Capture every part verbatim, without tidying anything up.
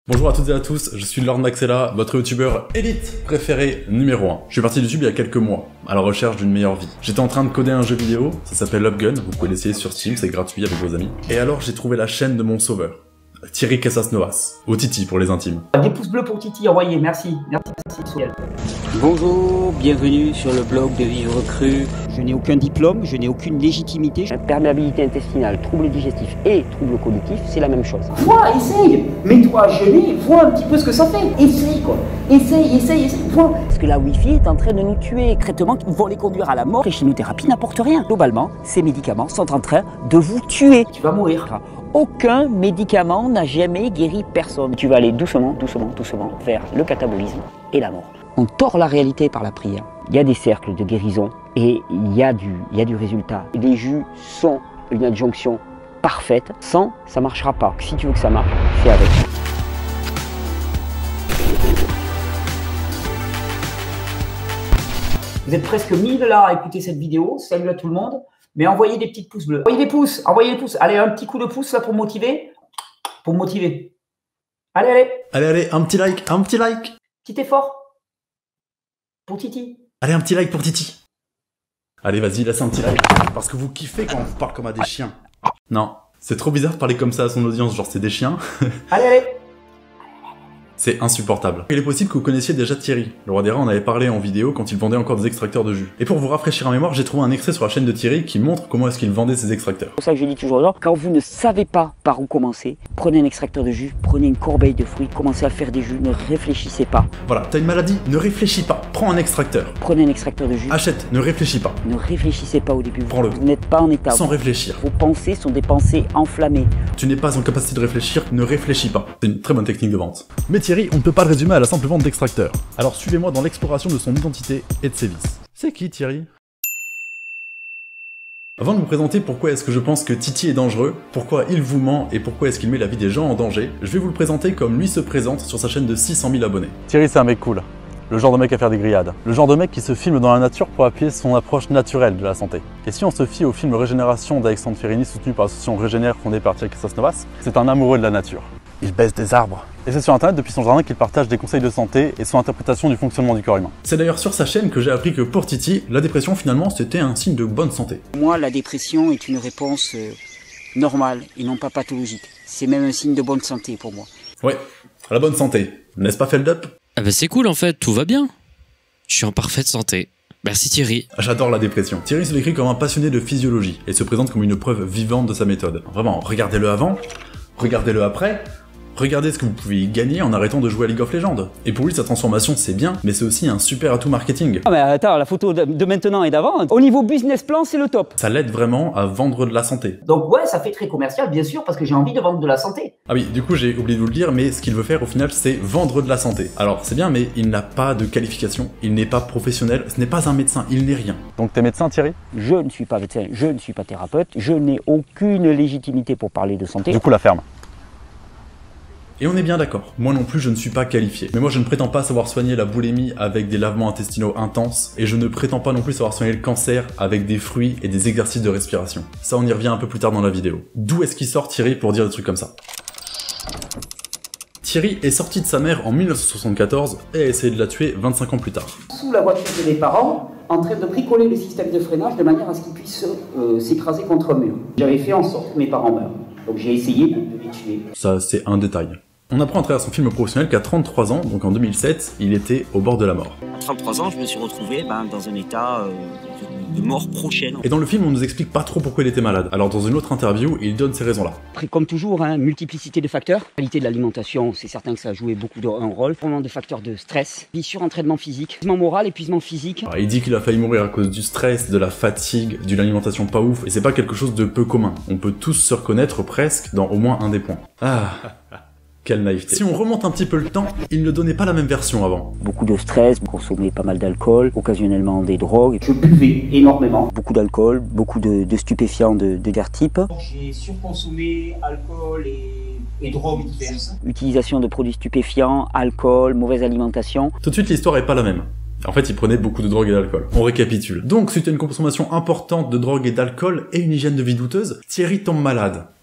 Bonjour à toutes et à tous, je suis Lord Maxella, votre youtubeur élite préféré numéro un. Je suis parti de YouTube il y a quelques mois, à la recherche d'une meilleure vie. J'étais en train de coder un jeu vidéo, ça s'appelle Upgun, vous pouvez l'essayer sur Steam, c'est gratuit avec vos amis. Et alors j'ai trouvé la chaîne de mon sauveur, Thierry Casasnovas, ou Titi pour les intimes. Des pouces bleus pour Titi, envoyez, merci, merci, merci Souriel. Bonjour, bienvenue sur le blog de Vivre Cru. Je n'ai aucun diplôme, je n'ai aucune légitimité. Perméabilité intestinale, troubles digestifs et troubles cognitifs, c'est la même chose. Vois, essaye, mets-toi à jeûner, vois un petit peu ce que ça fait. Essaye quoi, essaye, essaye, essaye, vois. Parce que la Wi-Fi est en train de nous tuer. Traitements qui vont les conduire à la mort et chimiothérapie n'apporte rien. Globalement, ces médicaments sont en train de vous tuer. Tu vas mourir. Aucun médicament n'a jamais guéri personne. Tu vas aller doucement, doucement, doucement vers le catabolisme et la mort. On tord la réalité par la prière. Il y a des cercles de guérison et il y a du, il y a du résultat. Les jus sont une adjonction parfaite. Sans, ça ne marchera pas. Si tu veux que ça marche, fais avec. Vous êtes presque mille là à écouter cette vidéo. Salut à tout le monde. Mais envoyez des petites pouces bleus. Envoyez des pouces, envoyez des pouces. Allez, un petit coup de pouce là pour motiver. Pour motiver. Allez, allez. Allez, allez, un petit like, un petit like. Petit effort. Pour Titi. Allez, un petit like pour Titi. Allez, vas-y, laisse un petit like. Parce que vous kiffez quand on vous parle comme à des chiens. Non, c'est trop bizarre de parler comme ça à son audience, genre c'est des chiens. Allez, allez. C'est insupportable. Il est possible que vous connaissiez déjà Thierry. Le roi des rats en avait parlé en vidéo quand il vendait encore des extracteurs de jus. Et pour vous rafraîchir en mémoire, j'ai trouvé un extrait sur la chaîne de Thierry qui montre comment est-ce qu'il vendait ses extracteurs. C'est pour ça que je dis toujours là, quand vous ne savez pas par où commencer, prenez un extracteur de jus, prenez une corbeille de fruits, commencez à faire des jus, ne réfléchissez pas. Voilà, t'as une maladie, ne réfléchis pas, prends un extracteur. Prenez un extracteur de jus. Achète, ne réfléchis pas. Ne réfléchissez pas au début. Prends-le. Vous n'êtes pas en état. Sans réfléchir. Vos pensées sont des pensées enflammées. Tu n'es pas en capacité de réfléchir, ne réfléchis pas. C'est une très bonne technique de vente. Mais Thierry, on ne peut pas le résumer à la simple vente d'extracteurs. Alors suivez-moi dans l'exploration de son identité et de ses vices. C'est qui Thierry? Avant de vous présenter pourquoi est-ce que je pense que Titi est dangereux, pourquoi il vous ment et pourquoi est-ce qu'il met la vie des gens en danger, je vais vous le présenter comme lui se présente sur sa chaîne de six cent mille abonnés. Thierry, c'est un mec cool. Le genre de mec à faire des grillades. Le genre de mec qui se filme dans la nature pour appuyer son approche naturelle de la santé. Et si on se fie au film Régénération d'Alexandre Ferrini soutenu par l'association Régénère fondée par Thierry Casasnovas, c'est un amoureux de la nature. Il baisse des arbres. Et c'est sur internet depuis son jardin qu'il partage des conseils de santé et son interprétation du fonctionnement du corps humain. C'est d'ailleurs sur sa chaîne que j'ai appris que pour Titi, la dépression finalement c'était un signe de bonne santé. Moi, la dépression est une réponse euh, normale et non pas pathologique. C'est même un signe de bonne santé pour moi. Ouais, la bonne santé. N'est-ce pas Feldup? Ah bah c'est cool en fait, tout va bien. Je suis en parfaite santé. Merci Thierry. J'adore la dépression. Thierry se décrit comme un passionné de physiologie et se présente comme une preuve vivante de sa méthode. Vraiment, regardez-le avant, regardez-le après. Regardez ce que vous pouvez y gagner en arrêtant de jouer à League of Legends. Et pour lui, sa transformation, c'est bien, mais c'est aussi un super atout marketing. Ah mais attends, la photo de, de maintenant et d'avant, au niveau business plan, c'est le top. Ça l'aide vraiment à vendre de la santé. Donc ouais, ça fait très commercial, bien sûr, parce que j'ai envie de vendre de la santé. Ah oui, du coup, j'ai oublié de vous le dire, mais ce qu'il veut faire au final, c'est vendre de la santé. Alors, c'est bien, mais il n'a pas de qualification, il n'est pas professionnel, ce n'est pas un médecin, il n'est rien. Donc t'es médecin, Thierry? Je ne suis pas médecin, je ne suis pas thérapeute, je n'ai aucune légitimité pour parler de santé. Du coup, la ferme. Et on est bien d'accord, moi non plus je ne suis pas qualifié. Mais moi je ne prétends pas savoir soigner la boulimie avec des lavements intestinaux intenses, et je ne prétends pas non plus savoir soigner le cancer avec des fruits et des exercices de respiration. Ça on y revient un peu plus tard dans la vidéo. D'où est-ce qu'il sort Thierry pour dire des trucs comme ça? Thierry est sorti de sa mère en mille neuf cent soixante-quatorze et a essayé de la tuer vingt-cinq ans plus tard. Sous la voiture de mes parents, en train de bricoler le système de freinage de manière à ce qu'ils puissent euh, s'écraser contre un mur. J'avais fait en sorte que mes parents meurent. Donc j'ai essayé de les tuer. Ça c'est un détail. On apprend à travers son film professionnel qu'à trente-trois ans, donc en deux mille sept, il était au bord de la mort. À trente-trois ans, je me suis retrouvé ben, dans un état euh, de mort prochaine. Et dans le film, on nous explique pas trop pourquoi il était malade. Alors dans une autre interview, il donne ces raisons-là. Après, comme toujours, hein, multiplicité de facteurs. Qualité de l'alimentation, c'est certain que ça a joué beaucoup de, un rôle. Vraiment de facteurs de stress, puis surentraînement physique, épuisement moral, épuisement physique. Alors, il dit qu'il a failli mourir à cause du stress, de la fatigue, d'une alimentation pas ouf, et c'est pas quelque chose de peu commun. On peut tous se reconnaître presque dans au moins un des points. Ah. Quelle naïveté. Si on remonte un petit peu le temps, il ne donnait pas la même version avant. Beaucoup de stress, consommer pas mal d'alcool, occasionnellement des drogues. Je buvais énormément. Beaucoup d'alcool, beaucoup de, de stupéfiants de, de divers types. J'ai surconsommé alcool et, et drogues diverses. Utilisation de produits stupéfiants, alcool, mauvaise alimentation. Tout de suite, l'histoire est pas la même. En fait, il prenait beaucoup de drogue et d'alcool. On récapitule. Donc, suite à une consommation importante de drogue et d'alcool et une hygiène de vie douteuse, Thierry tombe malade.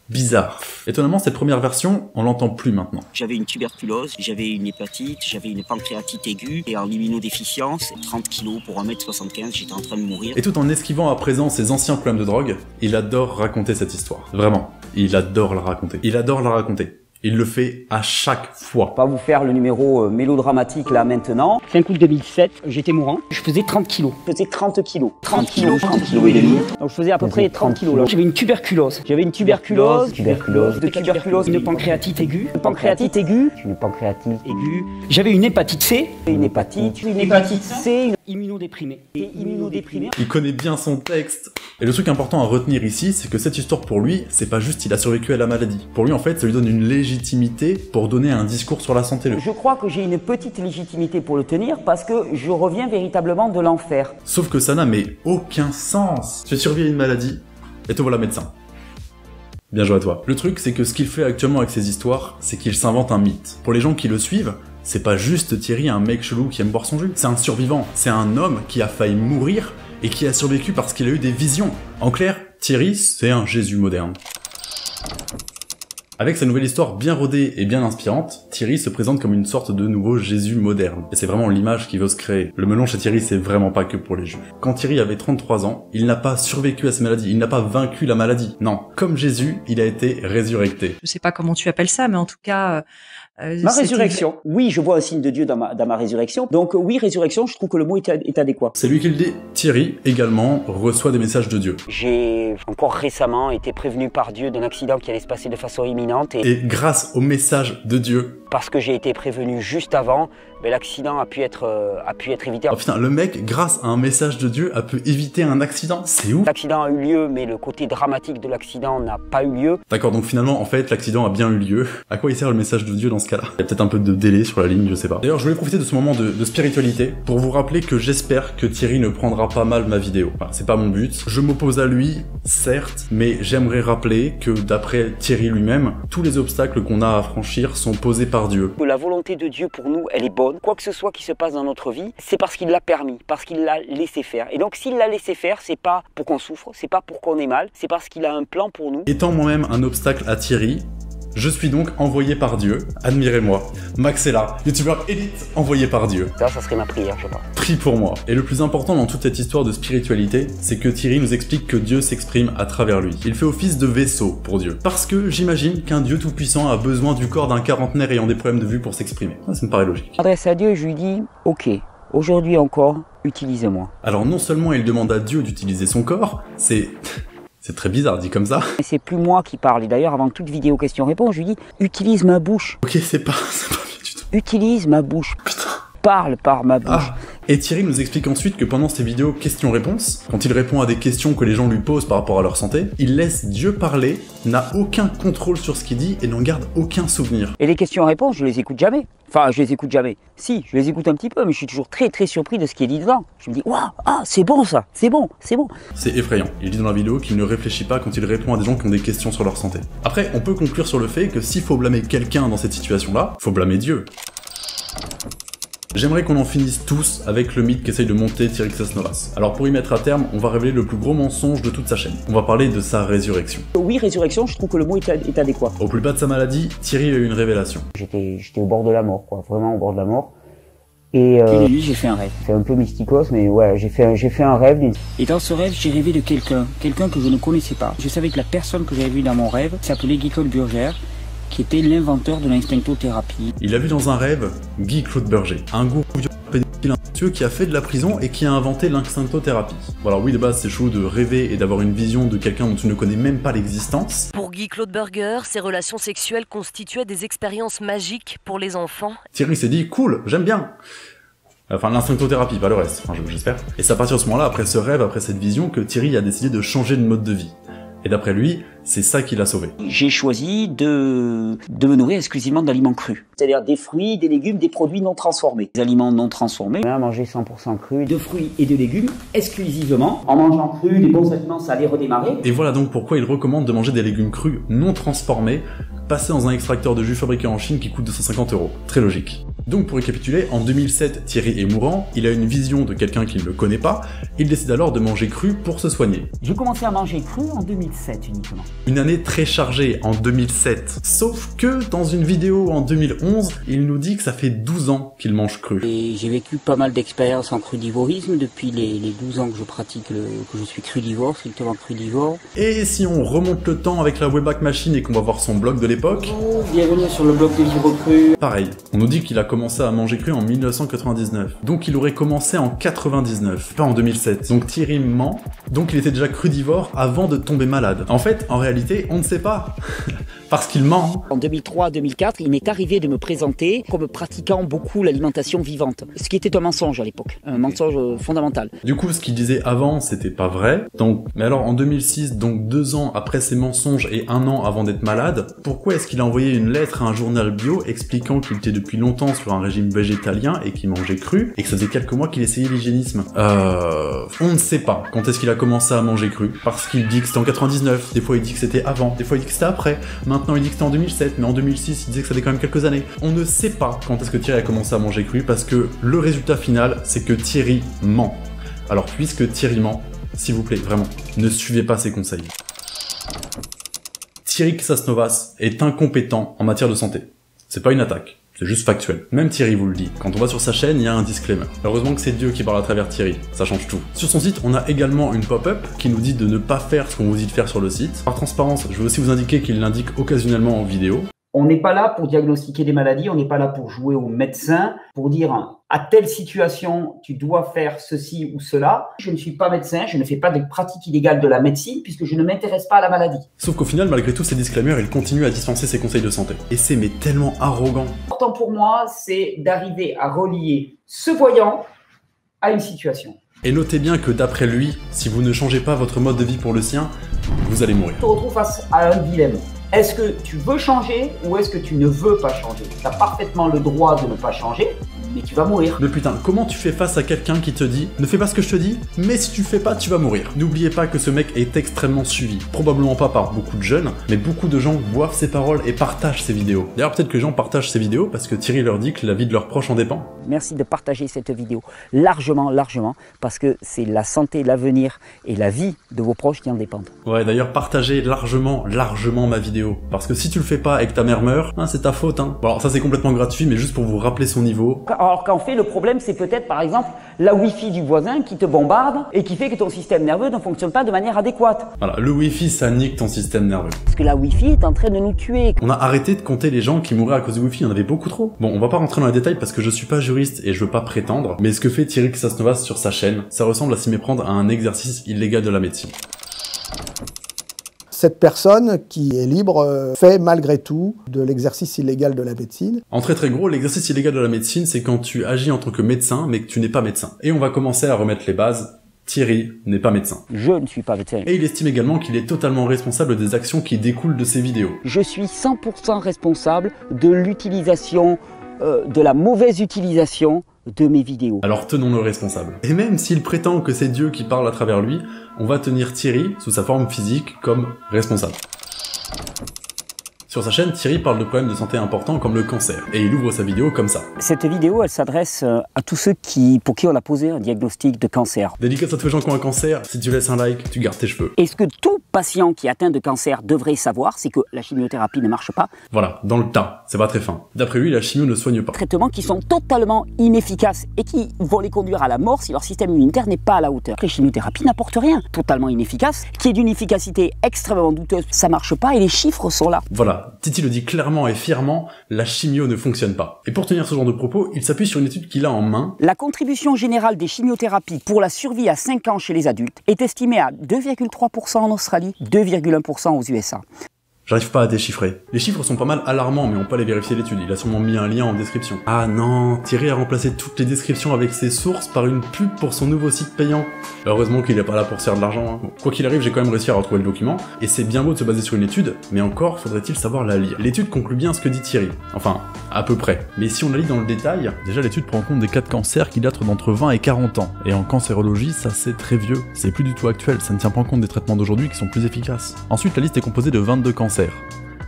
bizarre. Étonnamment, cette première version, on l'entend plus maintenant. J'avais une tuberculose, j'avais une hépatite, j'avais une pancréatite aiguë et en immunodéficience, trente kilos pour un mètre soixante-quinze, j'étais en train de mourir. Et tout en esquivant à présent ses anciens problèmes de drogue, il adore raconter cette histoire. Vraiment, il adore la raconter. Il adore la raconter. Il le fait à chaque fois. Pas vous faire le numéro euh, mélodramatique là maintenant. cinq août deux mille sept, j'étais mourant. Je faisais trente kilos. Je faisais trente kilos. trente kilos, trente kilos et demi. Donc je faisais à peu près trente kilos là. J'avais une tuberculose. J'avais une tuberculose. Tuberculose. De tuberculose. Une pancréatite aiguë. Une pancréatite aiguë. Une pancréatite aiguë. J'avais une hépatite C. Une hépatite. Une hépatite C. Une immunodéprimée. Et immunodéprimée. Il connaît bien son texte. Et le truc important à retenir ici, c'est que cette histoire pour lui, c'est pas juste il a survécu à la maladie. Pour lui en fait, ça lui donne une légitimité pour donner un discours sur la santé. Je crois que j'ai une petite légitimité pour le tenir parce que je reviens véritablement de l'enfer. Sauf que ça n'a mais aucun sens. Tu as survécu à une maladie et te voilà médecin. Bien joué à toi. Le truc, c'est que ce qu'il fait actuellement avec ses histoires, c'est qu'il s'invente un mythe. Pour les gens qui le suivent, c'est pas juste Thierry, un mec chelou qui aime boire son jus. C'est un survivant. C'est un homme qui a failli mourir et qui a survécu parce qu'il a eu des visions. En clair, Thierry, c'est un Jésus moderne. Avec sa nouvelle histoire bien rodée et bien inspirante, Thierry se présente comme une sorte de nouveau Jésus moderne. Et c'est vraiment l'image qu'il veut se créer. Le melon chez Thierry, c'est vraiment pas que pour les juifs. Quand Thierry avait trente-trois ans, il n'a pas survécu à cette maladie, il n'a pas vaincu la maladie. Non, comme Jésus, il a été résurrecté. Je sais pas comment tu appelles ça, mais en tout cas... Euh, ma résurrection. Oui, je vois un signe de Dieu dans ma, dans ma résurrection. Donc oui, résurrection, je trouve que le mot est, est adéquat. C'est lui qui le dit. Thierry, également, reçoit des messages de Dieu. J'ai encore récemment été prévenu par Dieu d'un accident qui allait se passer de façon imminente. Et, et grâce au message de Dieu... Parce que j'ai été prévenu juste avant, mais l'accident a pu être euh, a pu être évité. Oh putain, le mec, grâce à un message de Dieu, a pu éviter un accident. C'est ouf. L'accident a eu lieu, mais le côté dramatique de l'accident n'a pas eu lieu. D'accord, donc finalement, en fait, l'accident a bien eu lieu. À quoi il sert le message de Dieu dans ce cas-là? Il y a peut-être un peu de délai sur la ligne, je sais pas. D'ailleurs, je voulais profiter de ce moment de, de spiritualité pour vous rappeler que j'espère que Thierry ne prendra pas mal ma vidéo. Enfin, c'est pas mon but. Je m'oppose à lui, certes, mais j'aimerais rappeler que d'après Thierry lui-même, tous les obstacles qu'on a à franchir sont posés par Dieu. La volonté de Dieu pour nous, elle est bonne. Quoi que ce soit qui se passe dans notre vie, c'est parce qu'il l'a permis, parce qu'il l'a laissé faire. Et donc s'il l'a laissé faire, c'est pas pour qu'on souffre, c'est pas pour qu'on ait mal, c'est parce qu'il a un plan pour nous. Étant moi-même un obstacle à Thierry, je suis donc envoyé par Dieu. Admirez-moi. Max est là, youtubeur élite envoyé par Dieu. Ça, ça serait ma prière, je pense. Prie pour moi. Et le plus important dans toute cette histoire de spiritualité, c'est que Thierry nous explique que Dieu s'exprime à travers lui. Il fait office de vaisseau pour Dieu. Parce que j'imagine qu'un Dieu tout-puissant a besoin du corps d'un quarantenaire ayant des problèmes de vue pour s'exprimer. Ça me paraît logique. Je m'adresse à Dieu et je lui dis, ok, aujourd'hui encore, utilise-moi. Alors non seulement il demande à Dieu d'utiliser son corps, c'est... C'est très bizarre, dit comme ça. C'est plus moi qui parle. Et d'ailleurs, avant toute vidéo question-réponse, je lui dis, utilise ma bouche. Ok, c'est pas, c'est pas bien du tout. Utilise ma bouche. Putain. Parle par ma bouche. Ah. Et Thierry nous explique ensuite que pendant ces vidéos questions-réponses, quand il répond à des questions que les gens lui posent par rapport à leur santé, il laisse Dieu parler, n'a aucun contrôle sur ce qu'il dit et n'en garde aucun souvenir. Et les questions-réponses, je les écoute jamais. Enfin, je les écoute jamais. Si, je les écoute un petit peu, mais je suis toujours très très surpris de ce qui est dit dedans. Je me dis, waouh, ah, c'est bon ça, c'est bon, c'est bon. C'est effrayant. Il dit dans la vidéo qu'il ne réfléchit pas quand il répond à des gens qui ont des questions sur leur santé. Après, on peut conclure sur le fait que s'il faut blâmer quelqu'un dans cette situation-là, faut blâmer Dieu. J'aimerais qu'on en finisse tous avec le mythe qu'essaye de monter Thierry Xasnovas. Alors pour y mettre à terme, on va révéler le plus gros mensonge de toute sa chaîne. On va parler de sa résurrection. Oui, résurrection, je trouve que le mot est, est adéquat. Au plus bas de sa maladie, Thierry a eu une révélation. J'étais j'étais au bord de la mort, quoi, vraiment au bord de la mort. Et euh, une nuit, j'ai fait un rêve. C'est un peu mysticos, mais ouais, j'ai fait, j'ai fait un rêve. Et dans ce rêve, j'ai rêvé de quelqu'un, quelqu'un que je ne connaissais pas. Je savais que la personne que j'avais vue dans mon rêve s'appelait Guy Claude Burger, qui était l'inventeur de l'instinctothérapie. Il a vu dans un rêve Guy Claude Burger, un gourou pédophile incestueux qui a fait de la prison et qui a inventé l'instinctothérapie. Bon alors oui, de base c'est chaud de rêver et d'avoir une vision de quelqu'un dont tu ne connais même pas l'existence. Pour Guy Claude Burger, ces relations sexuelles constituaient des expériences magiques pour les enfants. Thierry s'est dit cool, j'aime bien. Enfin, l'instinctothérapie, pas le reste, enfin, j'espère. Et c'est à partir de ce moment-là, après ce rêve, après cette vision, que Thierry a décidé de changer de mode de vie. Et d'après lui, c'est ça qui l'a sauvé. J'ai choisi de, de me nourrir exclusivement d'aliments crus. C'est-à-dire des fruits, des légumes, des produits non transformés. Des aliments non transformés. À manger cent pour cent cru, de fruits et de légumes exclusivement. En mangeant cru, des bons aliments, ça allait redémarrer. Et voilà donc pourquoi il recommande de manger des légumes crus non transformés, passés dans un extracteur de jus fabriqué en Chine qui coûte deux cent cinquante euros. Très logique. Donc pour récapituler, en deux mille sept, Thierry est mourant, il a une vision de quelqu'un qu'il ne connaît pas, il décide alors de manger cru pour se soigner. J'ai commencé à manger cru en deux mille sept uniquement. Une année très chargée en deux mille sept. Sauf que dans une vidéo en deux mille onze, il nous dit que ça fait douze ans qu'il mange cru. Et j'ai vécu pas mal d'expériences en crudivorisme depuis les, les douze ans que je pratique, le, que je suis crudivore, strictement crudivore. Et si on remonte le temps avec la Wayback Machine et qu'on va voir son blog de l'époque... Oh, bienvenue sur le blog de Livre Cru. Pareil, on nous dit qu'il a commencé à manger cru en mille neuf cent quatre-vingt-dix-neuf. Donc il aurait commencé en quatre-vingt-dix-neuf, pas en deux mille sept. Donc Thierry ment, donc il était déjà crudivore avant de tomber malade. En fait, en réalité, on ne sait pas. Parce qu'il ment. En deux mille trois deux mille quatre, il m'est arrivé de me présenter comme pratiquant beaucoup l'alimentation vivante. Ce qui était un mensonge à l'époque, un mensonge fondamental. Du coup, ce qu'il disait avant, c'était pas vrai. Donc, mais alors en deux mille six, donc deux ans après ses mensonges et un an avant d'être malade, pourquoi est-ce qu'il a envoyé une lettre à un journal bio expliquant qu'il était depuis longtemps sur un régime végétalien et qu'il mangeait cru et que ça faisait quelques mois qu'il essayait l'hygiénisme? Euh... On ne sait pas quand est-ce qu'il a commencé à manger cru, parce qu'il dit que c'était en quatre-vingt-dix-neuf, des fois il dit que c'était avant, des fois il dit que c'était après, maintenant il dit que c'était en deux mille sept, mais en deux mille six il disait que ça fait quand même quelques années. On ne sait pas quand est-ce que Thierry a commencé à manger cru, parce que le résultat final, c'est que Thierry ment. Alors puisque Thierry ment, s'il vous plaît, vraiment, ne suivez pas ses conseils. Thierry Ksasnovas est incompétent en matière de santé. C'est pas une attaque, c'est juste factuel. Même Thierry vous le dit. Quand on va sur sa chaîne, il y a un disclaimer. Heureusement que c'est Dieu qui parle à travers Thierry, ça change tout. Sur son site, on a également une pop-up qui nous dit de ne pas faire ce qu'on vous dit de faire sur le site. Par transparence, je veux aussi vous indiquer qu'il l'indique occasionnellement en vidéo. On n'est pas là pour diagnostiquer des maladies, on n'est pas là pour jouer au médecin, pour dire à telle situation, tu dois faire ceci ou cela. Je ne suis pas médecin, je ne fais pas de pratique illégale de la médecine puisque je ne m'intéresse pas à la maladie. Sauf qu'au final, malgré tous ces disclaimers, il continue à dispenser ses conseils de santé. Et c'est mais tellement arrogant. L'important pour moi, c'est d'arriver à relier ce voyant à une situation. Et notez bien que d'après lui, si vous ne changez pas votre mode de vie pour le sien, vous allez mourir. On se retrouve face à un dilemme. Est-ce que tu veux changer ou est-ce que tu ne veux pas changer? Tu as parfaitement le droit de ne pas changer, mais tu vas mourir. Mais putain, comment tu fais face à quelqu'un qui te dit « Ne fais pas ce que je te dis, mais si tu le fais pas, tu vas mourir ». N'oubliez pas que ce mec est extrêmement suivi. Probablement pas par beaucoup de jeunes, mais beaucoup de gens boivent ses paroles et partagent ses vidéos. D'ailleurs, peut-être que les gens partagent ses vidéos parce que Thierry leur dit que la vie de leurs proches en dépend. Merci de partager cette vidéo largement, largement, parce que c'est la santé, l'avenir et la vie de vos proches qui en dépendent. Ouais, d'ailleurs, partagez largement, largement ma vidéo. Parce que si tu le fais pas et que ta mère meurt, hein, c'est ta faute. Hein. Bon, alors ça c'est complètement gratuit, mais juste pour vous rappeler son niveau. Alors qu'en fait, le problème c'est peut-être par exemple la Wi-Fi du voisin qui te bombarde et qui fait que ton système nerveux ne fonctionne pas de manière adéquate. Voilà, le Wi-Fi ça nique ton système nerveux. Parce que la Wi-Fi est en train de nous tuer. On a arrêté de compter les gens qui mouraient à cause du Wi-Fi, il y en avait beaucoup trop. Bon, on va pas rentrer dans les détails parce que je suis pas juriste et je veux pas prétendre, mais ce que fait Thierry Ksasnovas sur sa chaîne, ça ressemble à s'y méprendre à un exercice illégal de la médecine. Cette personne qui est libre fait malgré tout de l'exercice illégal de la médecine. En très très gros, l'exercice illégal de la médecine, c'est quand tu agis en tant que médecin, mais que tu n'es pas médecin. Et on va commencer à remettre les bases. Thierry n'est pas médecin. Je ne suis pas médecin. Et il estime également qu'il est totalement responsable des actions qui découlent de ses vidéos. Je suis cent pour cent responsable de l'utilisation, euh, de la mauvaise utilisation de mes vidéos. Alors tenons-le responsable. Et même s'il prétend que c'est Dieu qui parle à travers lui, on va tenir Thierry, sous sa forme physique, comme responsable. Sur sa chaîne, Thierry parle de problèmes de santé importants comme le cancer, et il ouvre sa vidéo comme ça. Cette vidéo, elle s'adresse à tous ceux qui, pour qui on a posé un diagnostic de cancer. Dédicace à tous les gens qui ont un cancer, si tu laisses un like, tu gardes tes cheveux. Et ce que tout patient qui est atteint de cancer devrait savoir, c'est que la chimiothérapie ne marche pas. Voilà, dans le tas, c'est pas très fin. D'après lui, la chimio ne soigne pas. Traitements qui sont totalement inefficaces et qui vont les conduire à la mort si leur système immunitaire n'est pas à la hauteur. Les chimiothérapies n'apportent rien, totalement inefficaces, qui est d'une efficacité extrêmement douteuse, ça marche pas et les chiffres sont là. Voilà. Titi le dit clairement et fièrement, la chimio ne fonctionne pas. Et pour tenir ce genre de propos, il s'appuie sur une étude qu'il a en main. La contribution générale des chimiothérapies pour la survie à cinq ans chez les adultes est estimée à deux virgule trois pour cent en Australie, deux virgule un pour cent aux U S A. J'arrive pas à déchiffrer. Les chiffres sont pas mal alarmants, mais on peut aller vérifier l'étude. Il a sûrement mis un lien en description. Ah non, Thierry a remplacé toutes les descriptions avec ses sources par une pub pour son nouveau site payant. Heureusement qu'il est pas là pour se faire de l'argent. Hein. Bon, quoi qu'il arrive, j'ai quand même réussi à retrouver le document, et c'est bien beau de se baser sur une étude, mais encore faudrait-il savoir la lire. L'étude conclut bien ce que dit Thierry. Enfin, à peu près. Mais si on la lit dans le détail... Déjà, l'étude prend en compte des cas de cancer qui datent d'entre vingt et quarante ans. Et en cancérologie, ça c'est très vieux. C'est plus du tout actuel, ça ne tient pas en compte des traitements d'aujourd'hui qui sont plus efficaces. Ensuite, la liste est composée de vingt-deux cancers.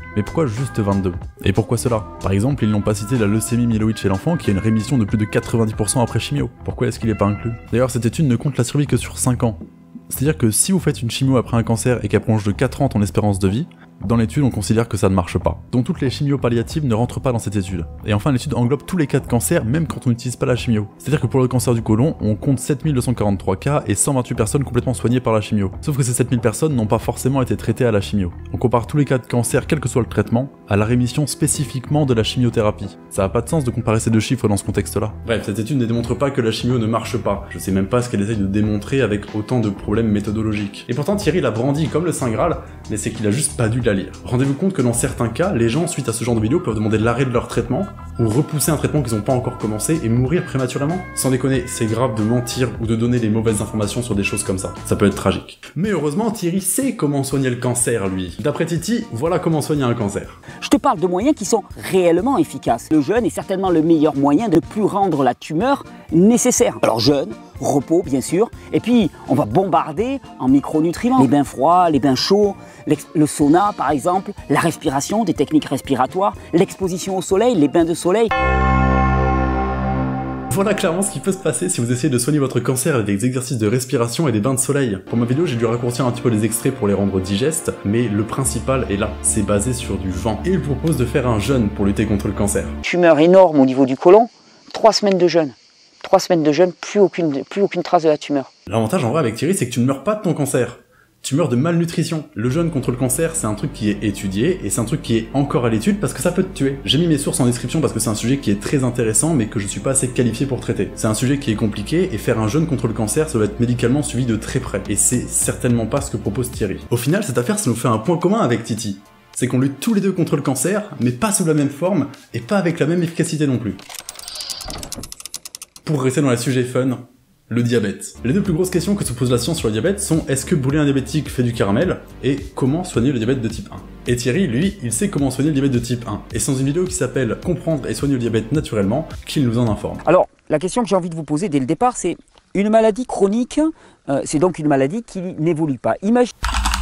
Mais pourquoi juste vingt-deux? Et pourquoi cela? Par exemple, ils n'ont pas cité la leucémie myéloïde chez l'enfant qui a une rémission de plus de quatre-vingt-dix pour cent après chimio. Pourquoi est-ce qu'il n'est pas inclus? D'ailleurs, cette étude ne compte la survie que sur cinq ans. C'est-à-dire que si vous faites une chimio après un cancer et qu'elle prolonge de quatre ans ton espérance de vie, dans l'étude on considère que ça ne marche pas. Donc toutes les chimios palliatives ne rentrent pas dans cette étude. Et enfin l'étude englobe tous les cas de cancer même quand on n'utilise pas la chimio. C'est-à-dire que pour le cancer du côlon, on compte sept mille deux cent quarante-trois cas et cent vingt-huit personnes complètement soignées par la chimio. Sauf que ces sept mille personnes n'ont pas forcément été traitées à la chimio. On compare tous les cas de cancer, quel que soit le traitement, à la rémission spécifiquement de la chimiothérapie. Ça n'a pas de sens de comparer ces deux chiffres dans ce contexte-là. Bref, cette étude ne démontre pas que la chimio ne marche pas. Je sais même pas ce qu'elle essaye de démontrer avec autant de problèmes méthodologiques. Et pourtant Thierry l'a brandi comme le Saint Graal, mais c'est qu'il a juste pas dû la lire. Rendez-vous compte que dans certains cas, les gens, suite à ce genre de vidéo, peuvent demander l'arrêt de leur traitement, ou repousser un traitement qu'ils n'ont pas encore commencé, et mourir prématurément. Sans déconner, c'est grave de mentir ou de donner des mauvaises informations sur des choses comme ça. Ça peut être tragique. Mais heureusement, Thierry sait comment soigner le cancer, lui. D'après Titi, voilà comment soigner un cancer. Je te parle de moyens qui sont réellement efficaces. Le jeûne est certainement le meilleur moyen de ne plus rendre la tumeur nécessaire. Alors jeûne, repos bien sûr, et puis on va bombarder en micronutriments. Les bains froids, les bains chauds, le sauna par exemple, la respiration, des techniques respiratoires, l'exposition au soleil, les bains de soleil. Voilà clairement ce qui peut se passer si vous essayez de soigner votre cancer avec des exercices de respiration et des bains de soleil. Pour ma vidéo, j'ai dû raccourcir un petit peu les extraits pour les rendre digestes, mais le principal est là, c'est basé sur du vent. Et il propose de faire un jeûne pour lutter contre le cancer. Tumeur énorme au niveau du côlon, trois semaines de jeûne. Trois semaines de jeûne, plus aucune, plus aucune trace de la tumeur. L'avantage en vrai avec Thierry, c'est que tu ne meurs pas de ton cancer. Tu meurs de malnutrition. Le jeûne contre le cancer, c'est un truc qui est étudié, et c'est un truc qui est encore à l'étude parce que ça peut te tuer. J'ai mis mes sources en description parce que c'est un sujet qui est très intéressant, mais que je suis pas assez qualifié pour traiter. C'est un sujet qui est compliqué, et faire un jeûne contre le cancer, ça doit être médicalement suivi de très près. Et c'est certainement pas ce que propose Thierry. Au final, cette affaire, ça nous fait un point commun avec Titi. C'est qu'on lutte tous les deux contre le cancer, mais pas sous la même forme, et pas avec la même efficacité non plus. Pour rester dans les sujets fun, le diabète. Les deux plus grosses questions que se pose la science sur le diabète sont est-ce que brûler un diabétique fait du caramel et comment soigner le diabète de type un. Et Thierry, lui, il sait comment soigner le diabète de type un. Et c'est dans une vidéo qui s'appelle Comprendre et soigner le diabète naturellement qu'il nous en informe. Alors, la question que j'ai envie de vous poser dès le départ, c'est une maladie chronique, euh, c'est donc une maladie qui n'évolue pas. Imagine...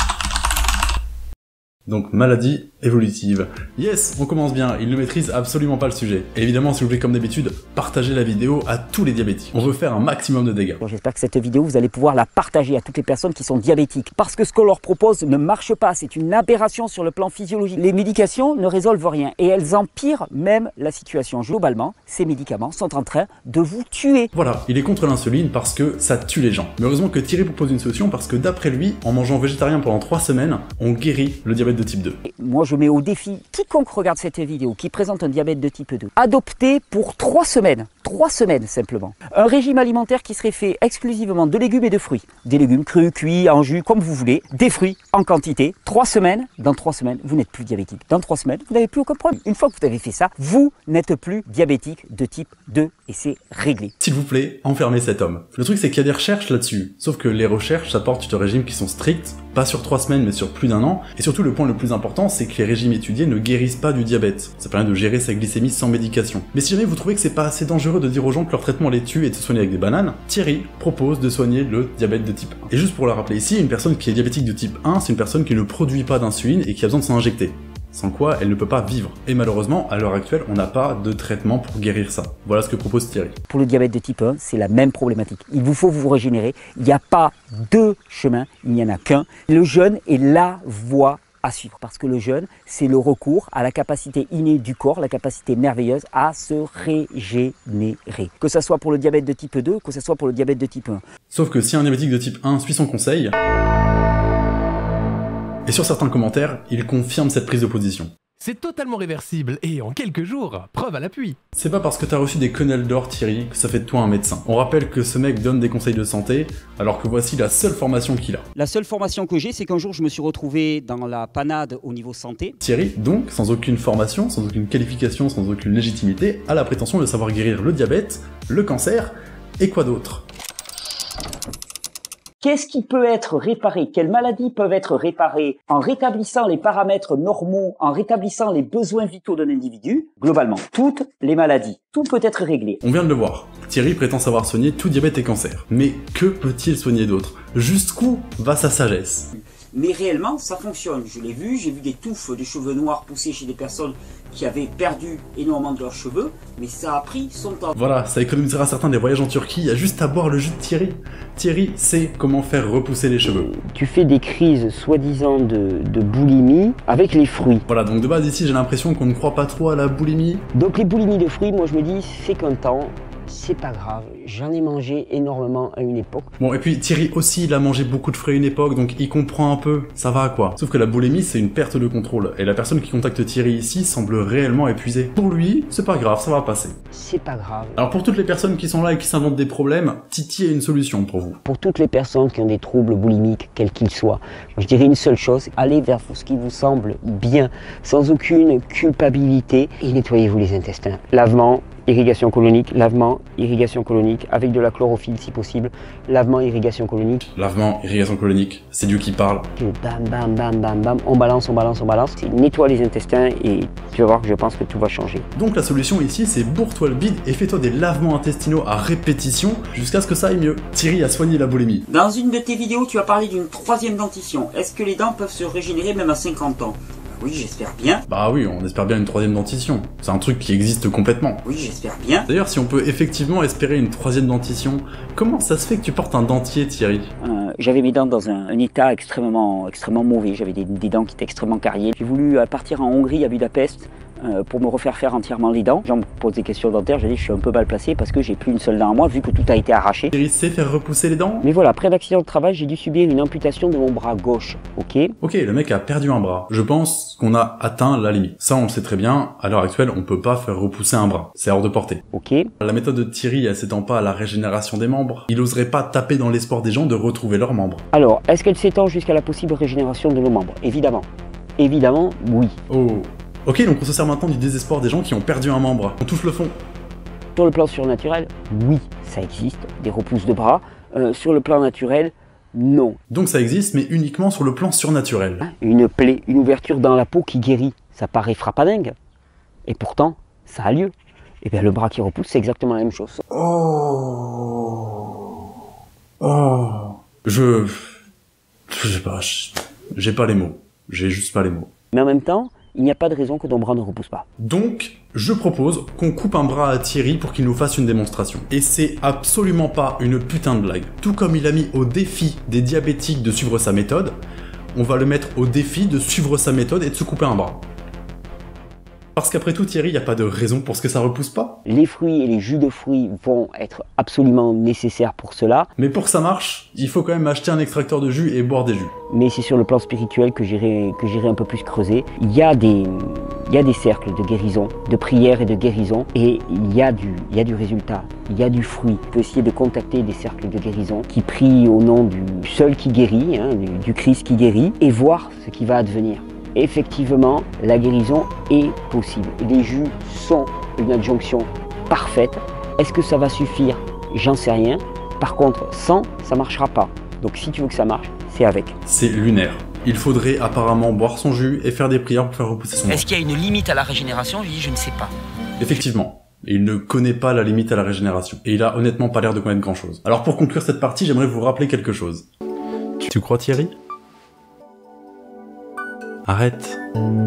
Donc maladie évolutive. Yes, on commence bien, il ne maîtrise absolument pas le sujet. Et évidemment, s'il vous plaît, comme d'habitude, partagez la vidéo à tous les diabétiques. On veut faire un maximum de dégâts. J'espère que cette vidéo, vous allez pouvoir la partager à toutes les personnes qui sont diabétiques. Parce que ce qu'on leur propose ne marche pas, c'est une aberration sur le plan physiologique. Les médications ne résolvent rien et elles empirent même la situation. Globalement, ces médicaments sont en train de vous tuer. Voilà, il est contre l'insuline parce que ça tue les gens. Mais heureusement que Thierry propose une solution parce que d'après lui, en mangeant végétarien pendant trois semaines, on guérit le diabète de type deux. Et moi je mets au défi quiconque regarde cette vidéo qui présente un diabète de type deux. Adoptez pour trois semaines, trois semaines simplement, un régime alimentaire qui serait fait exclusivement de légumes et de fruits. Des légumes crus, cuits, en jus, comme vous voulez, des fruits en quantité. Trois semaines, dans trois semaines, vous n'êtes plus diabétique. Dans trois semaines, vous n'avez plus aucun problème. Une fois que vous avez fait ça, vous n'êtes plus diabétique de type deux et c'est réglé. S'il vous plaît, enfermez cet homme. Le truc c'est qu'il y a des recherches là-dessus, sauf que les recherches s'apportent de régimes qui sont stricts, pas sur trois semaines mais sur plus d'un an, et surtout le point le plus important c'est que les régimes étudiés ne guérissent pas du diabète. Ça permet de gérer sa glycémie sans médication. Mais si jamais vous trouvez que c'est pas assez dangereux de dire aux gens que leur traitement les tue et de se soigner avec des bananes, Thierry propose de soigner le diabète de type un. Et juste pour le rappeler ici, une personne qui est diabétique de type un, c'est une personne qui ne produit pas d'insuline et qui a besoin de s'en injecter. Sans quoi elle ne peut pas vivre. Et malheureusement, à l'heure actuelle, on n'a pas de traitement pour guérir ça. Voilà ce que propose Thierry. Pour le diabète de type un, c'est la même problématique. Il vous faut vous régénérer. Il n'y a pas deux chemins, il n'y en a qu'un. Le jeûne est la voie à suivre, parce que le jeûne, c'est le recours à la capacité innée du corps, la capacité merveilleuse à se régénérer. Que ce soit pour le diabète de type deux, que ce soit pour le diabète de type un. Sauf que si un diabétique de type un suit son conseil, et sur certains commentaires, il confirme cette prise de position. C'est totalement réversible, et en quelques jours, preuve à l'appui. C'est pas parce que t'as reçu des quenelles d'or, Thierry, que ça fait de toi un médecin. On rappelle que ce mec donne des conseils de santé, alors que voici la seule formation qu'il a. La seule formation que j'ai, c'est qu'un jour je me suis retrouvé dans la panade au niveau santé. Thierry, donc, sans aucune formation, sans aucune qualification, sans aucune légitimité, a la prétention de savoir guérir le diabète, le cancer, et quoi d'autre? Qu'est-ce qui peut être réparé? Quelles maladies peuvent être réparées en rétablissant les paramètres normaux, en rétablissant les besoins vitaux d'un individu? Globalement, toutes les maladies. Tout peut être réglé. On vient de le voir. Thierry prétend savoir soigner tout diabète et cancer. Mais que peut-il soigner d'autre? Jusqu'où va sa sagesse? Mais réellement, ça fonctionne. Je l'ai vu, j'ai vu des touffes de cheveux noirs pousser chez des personnes qui avaient perdu énormément de leurs cheveux, mais ça a pris son temps. Voilà, ça économisera certains des voyages en Turquie, il y a juste à boire le jus de Thierry. Thierry sait comment faire repousser les cheveux. Tu fais des crises soi-disant de, de boulimie avec les fruits. Voilà, donc de base ici j'ai l'impression qu'on ne croit pas trop à la boulimie. Donc les boulimies de fruits, moi je me dis, c'est qu'un temps, c'est pas grave, j'en ai mangé énormément à une époque. Bon, et puis Thierry aussi, il a mangé beaucoup de fruits à une époque, donc il comprend un peu, ça va quoi. Sauf que la boulimie, c'est une perte de contrôle, et la personne qui contacte Thierry ici semble réellement épuisée. Pour lui, c'est pas grave, ça va passer. C'est pas grave. Alors pour toutes les personnes qui sont là et qui s'inventent des problèmes, Titi a une solution pour vous. Pour toutes les personnes qui ont des troubles boulimiques, quels qu'ils soient, je dirais une seule chose, allez vers ce qui vous semble bien, sans aucune culpabilité, et nettoyez-vous les intestins. Lavement, irrigation colonique, lavement, irrigation colonique, avec de la chlorophylle si possible, lavement, irrigation colonique. Lavement, irrigation colonique, c'est Dieu qui parle. Bam, bam, bam, bam, bam, on balance, on balance, on balance. Nettoie les intestins et tu vas voir que je pense que tout va changer. Donc la solution ici, c'est bourre-toi le bide et fais-toi des lavements intestinaux à répétition jusqu'à ce que ça aille mieux. Thierry a soigné la boulimie. Dans une de tes vidéos, tu as parlé d'une troisième dentition. Est-ce que les dents peuvent se régénérer même à cinquante ans? Oui, j'espère bien. Bah oui, on espère bien une troisième dentition. C'est un truc qui existe complètement. Oui, j'espère bien. D'ailleurs, si on peut effectivement espérer une troisième dentition, comment ça se fait que tu portes un dentier, Thierry? euh, J'avais mes dents dans un, un état extrêmement, extrêmement mauvais. J'avais des, des dents qui étaient extrêmement carriées. J'ai voulu partir en Hongrie, à Budapest, euh, pour me refaire faire entièrement les dents. Les gens me posent des questions dentaires, j'ai dit je suis un peu mal placé parce que j'ai plus une seule dent à moi, vu que tout a été arraché. Thierry sait faire repousser les dents? Mais voilà, après l'accident de travail, j'ai dû subir une amputation de mon bras gauche, ok? Ok, le mec a perdu un bras. Je pense qu'on a atteint la limite. Ça, on le sait très bien, à l'heure actuelle, on peut pas faire repousser un bras. C'est hors de portée. Ok. La méthode de Thierry, elle s'étend pas à la régénération des membres. Il oserait pas taper dans l'espoir des gens de retrouver leurs membres. Alors, est-ce qu'elle s'étend jusqu'à la possible régénération de nos membres? Évidemment. Évidemment, oui. Oh. Ok, donc on se sert maintenant du désespoir des gens qui ont perdu un membre. On touche le fond. Sur le plan surnaturel, oui, ça existe, des repousses de bras. Euh, sur le plan naturel, non. Donc ça existe, mais uniquement sur le plan surnaturel. Hein, une plaie, une ouverture dans la peau qui guérit, ça paraît frappadingue. Et pourtant, ça a lieu. Et bien le bras qui repousse, c'est exactement la même chose. Oh. Oh. Je... Je sais pas, j'ai pas les mots. J'ai juste pas les mots. Mais en même temps, il n'y a pas de raison que ton bras ne repousse pas. Donc, je propose qu'on coupe un bras à Thierry pour qu'il nous fasse une démonstration. Et c'est absolument pas une putain de blague. Tout comme il a mis au défi des diabétiques de suivre sa méthode, on va le mettre au défi de suivre sa méthode et de se couper un bras. Parce qu'après tout, Thierry, il n'y a pas de raison pour ce que ça repousse pas. Les fruits et les jus de fruits vont être absolument nécessaires pour cela. Mais pour que ça marche, il faut quand même acheter un extracteur de jus et boire des jus. Mais c'est sur le plan spirituel que j'irai que j'irai un peu plus creuser. Il y a des il y a des cercles de guérison, de prière et de guérison, et il y a du il y a du résultat, il y a du fruit. Tu peux essayer de contacter des cercles de guérison qui prient au nom du seul qui guérit, hein, du, du Christ qui guérit, et voir ce qui va advenir. Effectivement, la guérison est possible. Les jus sont une adjonction parfaite. Est-ce que ça va suffire? J'en sais rien. Par contre, sans, ça ne marchera pas. Donc si tu veux que ça marche, c'est avec. C'est lunaire. Il faudrait apparemment boire son jus et faire des prières pour faire repousser son bras. Est-ce qu'il y a une limite à la régénération? Je dis, je ne sais pas. Effectivement. Il ne connaît pas la limite à la régénération. Et il a honnêtement pas l'air de connaître grand chose. Alors pour conclure cette partie, j'aimerais vous rappeler quelque chose. Tu crois Thierry? Arrête.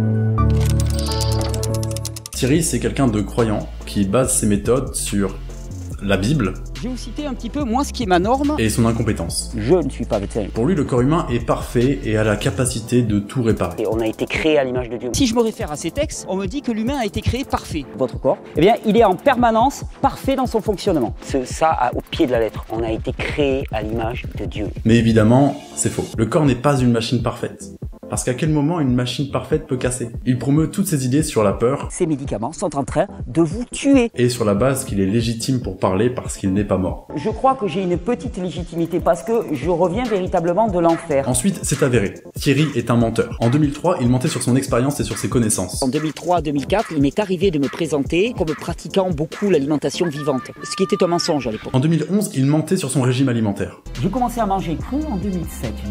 Thierry, c'est quelqu'un de croyant qui base ses méthodes sur la Bible. Je vais vous citer un petit peu, moi, ce qui est ma norme. Et son incompétence. Je ne suis pas médecin. Pour lui, le corps humain est parfait et a la capacité de tout réparer. Et on a été créé à l'image de Dieu. Si je me réfère à ces textes, on me dit que l'humain a été créé parfait. Votre corps, eh bien, il est en permanence parfait dans son fonctionnement. C'est ça, au pied de la lettre. On a été créé à l'image de Dieu. Mais évidemment, c'est faux. Le corps n'est pas une machine parfaite. Parce qu'à quel moment une machine parfaite peut casser? Il promeut toutes ses idées sur la peur. Ces médicaments sont en train de vous tuer. Et sur la base qu'il est légitime pour parler parce qu'il n'est pas mort. Je crois que j'ai une petite légitimité parce que je reviens véritablement de l'enfer. Ensuite, c'est avéré. Thierry est un menteur. En deux mille trois, il mentait sur son expérience et sur ses connaissances. En deux mille trois deux mille quatre, il m'est arrivé de me présenter comme pratiquant beaucoup l'alimentation vivante. Ce qui était un mensonge à l'époque. En deux mille onze, il mentait sur son régime alimentaire. J'ai commencé à manger cru en deux mille sept uniquement.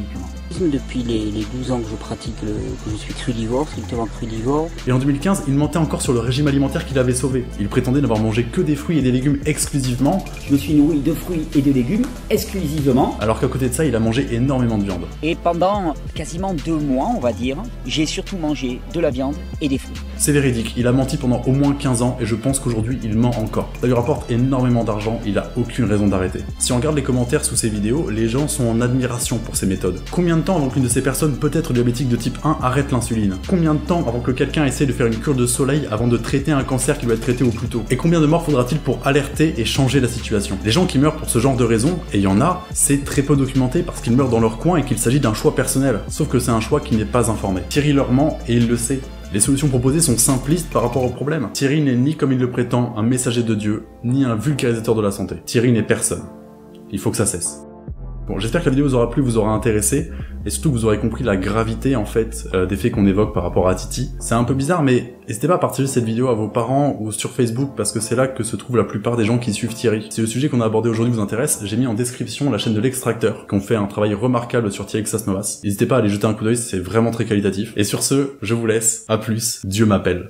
Depuis les, les douze ans que je pratique, le, que je suis crudivore, strictement crudivore. Et en deux mille quinze, il mentait encore sur le régime alimentaire qu'il avait sauvé. Il prétendait n'avoir mangé que des fruits et des légumes exclusivement. Je me suis nourri de fruits et de légumes exclusivement. Alors qu'à côté de ça, il a mangé énormément de viande. Et pendant quasiment deux mois, on va dire, j'ai surtout mangé de la viande et des fruits. C'est véridique, il a menti pendant au moins quinze ans et je pense qu'aujourd'hui il ment encore. Ça lui rapporte énormément d'argent, il a aucune raison d'arrêter. Si on regarde les commentaires sous ces vidéos, les gens sont en admiration pour ses méthodes. Combien de temps avant qu'une de ces personnes, peut-être diabétique de type un, arrête l'insuline? Combien de temps avant que quelqu'un essaie de faire une cure de soleil avant de traiter un cancer qui doit être traité au plus tôt? Et combien de morts faudra-t-il pour alerter et changer la situation? Les gens qui meurent pour ce genre de raisons, et il y en a, c'est très peu documenté parce qu'ils meurent dans leur coin et qu'il s'agit d'un choix personnel. Sauf que c'est un choix qui n'est pas informé. Thierry leur ment et il le sait. Les solutions proposées sont simplistes par rapport au problème. Thierry n'est ni, comme il le prétend, un messager de Dieu, ni un vulgarisateur de la santé. Thierry n'est personne. Il faut que ça cesse. Bon, j'espère que la vidéo vous aura plu, vous aura intéressé, et surtout que vous aurez compris la gravité, en fait, euh, des faits qu'on évoque par rapport à Titi. C'est un peu bizarre, mais n'hésitez pas à partager cette vidéo à vos parents ou sur Facebook, parce que c'est là que se trouvent la plupart des gens qui suivent Thierry. Si le sujet qu'on a abordé aujourd'hui vous intéresse, j'ai mis en description la chaîne de l'Extracteur, qui ont fait un travail remarquable sur Thierry Xasnovas. N'hésitez pas à aller jeter un coup d'œil, c'est vraiment très qualitatif. Et sur ce, je vous laisse, à plus, Dieu m'appelle.